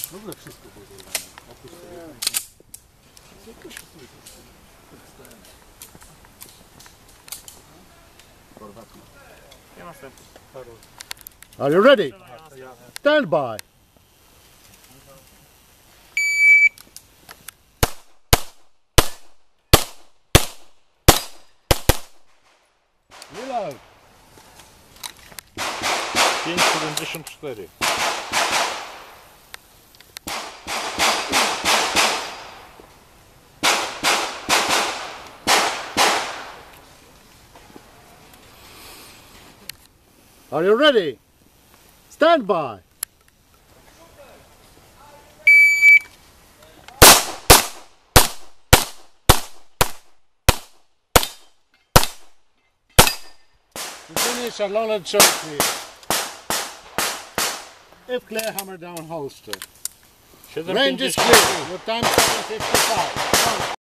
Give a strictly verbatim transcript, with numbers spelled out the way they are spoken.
W ogóle wszystko było zerwane. Oprócz tego. Nie następny. Are you ready? Stand by. Reload. pięć siedemdziesiąt cztery. Are you ready? Stand by. To finish a long choke here. If clear, hammer down holster. Range is clear. Your time is seven fifty-five.